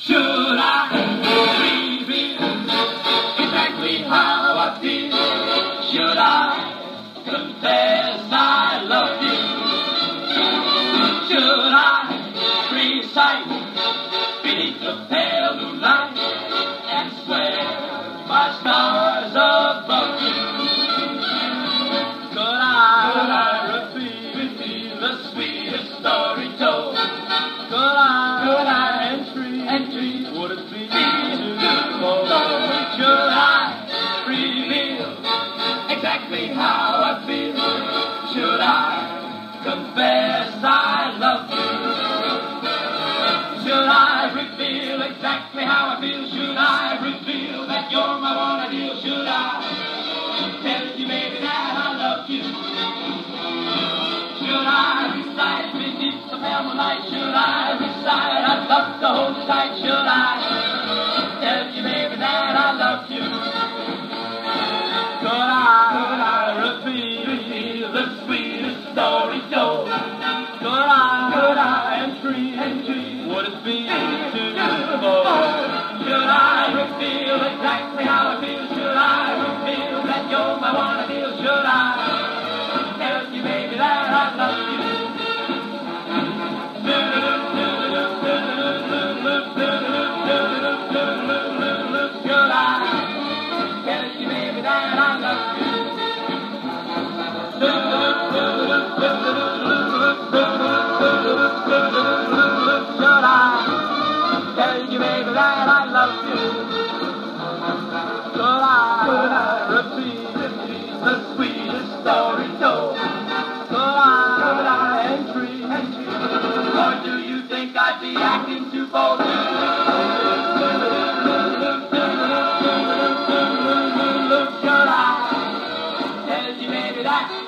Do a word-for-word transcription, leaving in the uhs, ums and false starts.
Should I reveal exactly how I feel? Should I confess I love you? Should I recite beneath the pale moonlight and swear by stars above you? Could I, could I repeat, repeat the sweetest story told? Could I, could I entreat, entreat, would it be too bold? Should I reveal exactly how I feel? Should I confess I love you? Should I reveal exactly how I feel? Should I reveal that you're my one ideal? Should I tell you, baby, that I love you? Should I recite beneath the pale moonlight? Should I recite I'd love to hold you tight? Should I tell you, baby, that I love you? Could I, could I repeat, repeat the sweetest story told? Could I, could I entreat, entreat, would it be too bold? Should I reveal exactly how I feel? Should I reveal that you're my one ideal? Should I tell you, baby, that I love you? Should I tell you, baby, that I love you? Should I tell you, baby, that I love you? Could I, could I repeat, repeat the sweetest story told? Could I, could I entreat, entreat, or do you think I'd be acting too bold? Should I tell you, baby, that